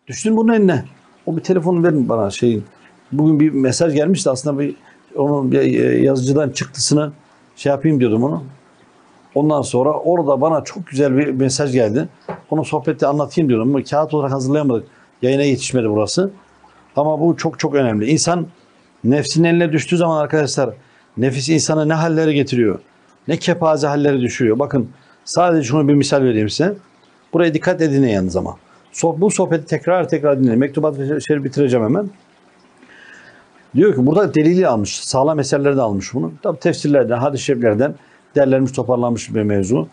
Düştün bunun eline. O bir telefonu verin bana şeyin. Bugün bir mesaj gelmişti aslında onun bir yazıcıdan çıktısını şey yapayım diyordum onu. Ondan sonra orada bana çok güzel bir mesaj geldi. Onu sohbette anlatayım diyordum. Ama kağıt olarak hazırlayamadık. Yayına yetişmedi burası. Ama bu çok çok önemli. İnsan nefsinin eline düştüğü zaman arkadaşlar nefis insana ne hallere getiriyor. Ne kepaze halleri düşürüyor. Bakın sadece şunu bir misal vereyim size. Buraya dikkat edin yalnız ama. Bu sohbeti tekrar tekrar dinleyin. Mektubat şerif bitireceğim hemen. Diyor ki burada delili almış. Sağlam eserlerden almış bunu. Tabi tefsirlerden, hadis-i şeriflerden derlenmiş, toparlanmış bir mevzu.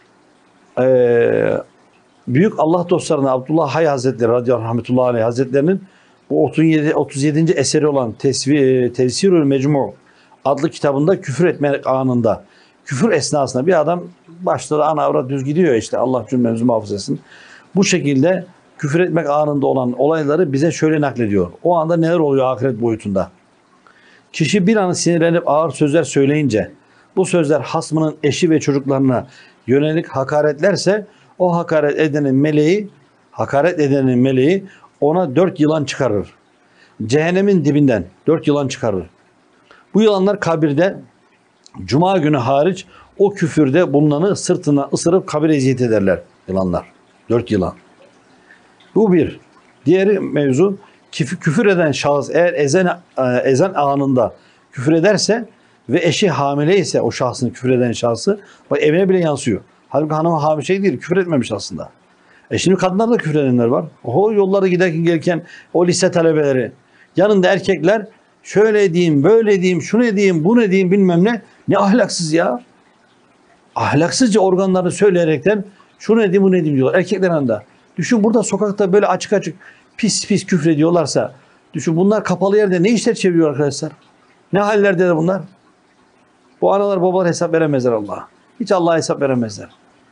Büyük Allah dostlarına Abdullah Hay Hazretleri radıyallahu rahmetullahi aleyh Hazretlerinin bu 37. eseri olan Tefsirül Mecmu adlı kitabında küfür etme anında, küfür esnasında bir adam başladı ana avrat düz gidiyor işte Allah cümlemizi muhafaza etsin. Bu şekilde küfür etmek anında olan olayları bize şöyle naklediyor. O anda neler oluyor ahiret boyutunda? Kişi bir an sinirlenip ağır sözler söyleyince bu sözler hasmının eşi ve çocuklarına yönelik hakaretlerse o hakaret edenin meleği ona 4 yılan çıkarır. Cehennemin dibinden 4 yılan çıkarır. Bu yılanlar kabirde cuma günü hariç o küfürde bulunanı sırtına ısırıp kabir eziyet ederler yılanlar. 4 yılan. Bu bir. Diğeri mevzu küfür eden şahıs eğer ezan anında küfür ederse ve eşi hamile ise o şahsın küfür eden şahsı bak evine bile yansıyor. Halbuki hanımı hamile değil küfür etmemiş aslında. Şimdi kadınlar da küfür edenler var. O yollara giderken gelirken o lise talebeleri yanında erkekler şöyle diyeyim böyle diyeyim şunu diyeyim bunu diyeyim bilmem ne. Ne ahlaksız ya. Ahlaksızca organlarını söyleyerekten şunu diyeyim bunu diyeyim diyorlar. Erkekler yanında. Düşün burada sokakta böyle açık açık pis pis küfür ediyorlarsa düşün bunlar kapalı yerde ne işler çeviriyor arkadaşlar? Ne hallerde de bunlar? Bu analar babalar hesap veremezler Allah'a. Hiç Allah'a hesap veremezler.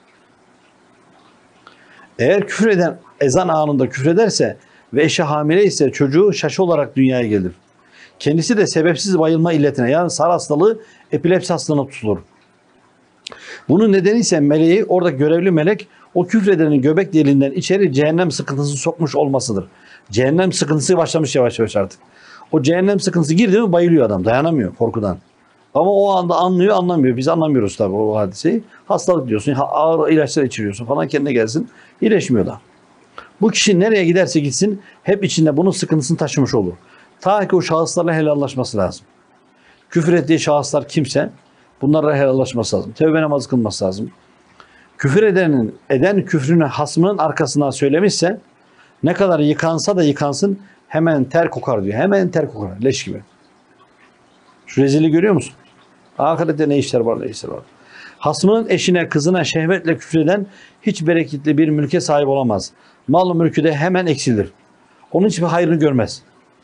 Eğer küfür eden ezan anında küfür ederse ve eşi hamile ise çocuğu şaşı olarak dünyaya gelir. Kendisi de sebepsiz bayılma illetine yani sar hastalığı epilepsi hastalığına tutulur. Bunun nedeni ise meleği orada görevli melek o küfredenin göbek deliğinden içeri cehennem sıkıntısı sokmuş olmasıdır. Cehennem sıkıntısı başlamış yavaş yavaş artık. O cehennem sıkıntısı girdi mi bayılıyor adam dayanamıyor korkudan. Ama o anda anlıyor anlamıyor. Biz anlamıyoruz tabii o hadiseyi. Hastalık diyorsun ağır ilaçlar içiriyorsun falan kendine gelsin. İyileşmiyor da. Bu kişi nereye giderse gitsin hep içinde bunun sıkıntısını taşımış olur. Ta ki o şahıslarla helallaşması lazım. Küfür ettiği şahıslar kimse bunlarla helallaşması lazım. Tevbe namazı kılması lazım. Küfür eden küfrünü hasmının arkasından söylemişse ne kadar yıkansa da yıkansın hemen ter kokar diyor. Hemen ter kokar. Leş gibi. Şu rezili görüyor musun? Ahirette ne işler var ne işler var. Hasmının eşine kızına şehvetle küfreden hiç bereketli bir mülke sahip olamaz. Mal mülkü de hemen eksilir. Onun hiçbir hayrını görmez.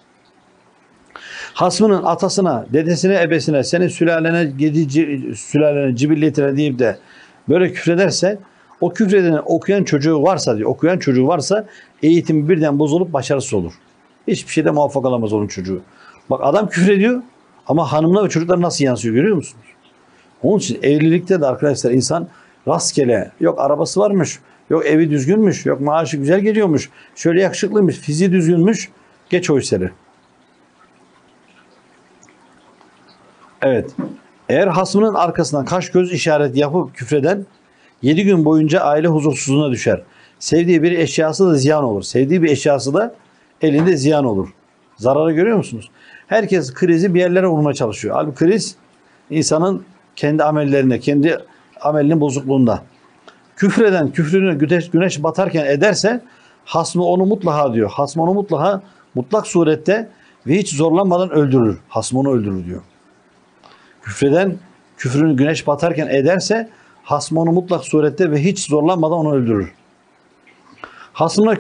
Hasmının atasına, dedesine, ebesine, senin sülalene, cibilletine deyip de böyle küfrederse o küfredeni okuyan çocuğu varsa diyor. Okuyan çocuğu varsa eğitimi birden bozulup başarısız olur. Hiçbir şeyde muvaffak olamaz onun çocuğu. Bak adam küfrediyor ama hanımına ve çocuklar nasıl yansıyor görüyor musunuz? Onun için evlilikte de arkadaşlar insan rastgele yok arabası varmış, yok evi düzgünmüş, yok maaşı güzel geliyormuş, şöyle yakışıklıymış, fiziği düzgünmüş, geç o işleri. Evet. Eğer hasmının arkasından kaş göz işareti yapıp küfreden 7 gün boyunca aile huzursuzluğuna düşer. Sevdiği bir eşyası da ziyan olur. Sevdiği bir eşyası da elinde ziyan olur. Zararı görüyor musunuz? Herkes krizi bir yerlere vurmaya çalışıyor. Halbuki kriz insanın kendi amellerine, kendi amelinin bozukluğunda. Küfreden küfrünü güneş batarken ederse hasmı onu mutlaka diyor. Hasmı onu mutlaka mutlak surette ve hiç zorlanmadan öldürür. Hasmı onu öldürür diyor. Küfreden küfrünü güneş batarken ederse hasmı onu mutlak surette ve hiç zorlanmadan onu öldürür. Hasmına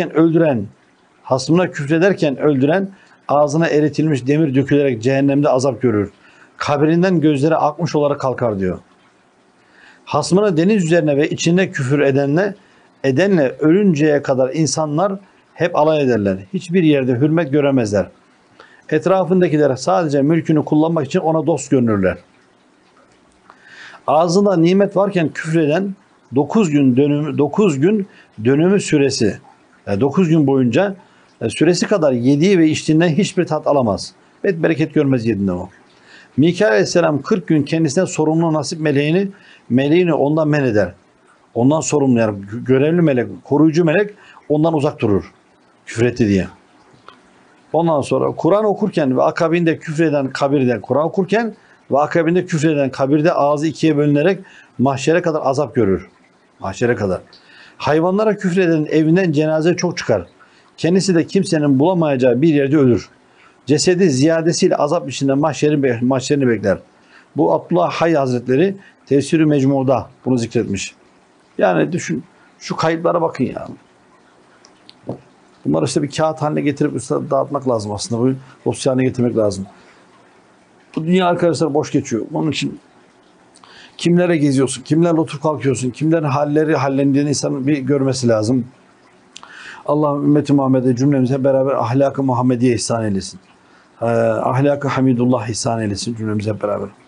küfrederken öldüren ağzına eritilmiş demir dökülerek cehennemde azap görür. Kabrinden gözleri akmış olarak kalkar diyor. Hasmına deniz üzerine ve içinde küfür edenle ölünceye kadar insanlar hep alay ederler. Hiçbir yerde hürmet göremezler. Etrafındakiler sadece mülkünü kullanmak için ona dost görünürler. Ağzında nimet varken küfreden 9 gün dönümü süresi 9 gün boyunca süresi kadar yediği ve içtiğinden hiçbir tat alamaz. Ve bereket görmez yediğinden o. Mikail Aleyhisselam 40 gün kendisine sorumlu nasip meleğini ondan men eder. Ondan sorumlu, yani görevli melek, koruyucu melek ondan uzak durur. Küfretti diye. Ondan sonra Kur'an okurken ve akabinde küfreden kabirde Kur'an okurken ve akabinde küfreden kabirde ağzı ikiye bölünerek mahşere kadar azap görür. Mahşere kadar. Hayvanlara küfredenin evinden cenaze çok çıkar. Kendisi de kimsenin bulamayacağı bir yerde ölür. Cesedi ziyadesiyle azap içinde mahşerini bekler. Bu Abdullah Hay Hazretleri Tefsir-i Mecmu'da bunu zikretmiş. Yani düşün, şu kayıplara bakın ya. Bunları işte bir kağıt haline getirip dağıtmak lazım aslında. Bu dosya haline getirmek lazım. Bu dünya arkadaşlar boş geçiyor. Onun için kimlere geziyorsun, kimlerle oturup kalkıyorsun, kimlerin halleri hallendiğini insanın bir görmesi lazım. Allah ümmeti Muhammed'e cümlemize beraber ahlak-ı Muhammediye ihsan eylesin. Ahlak-ı Hamidullah ihsan eylesin cümlemize beraber.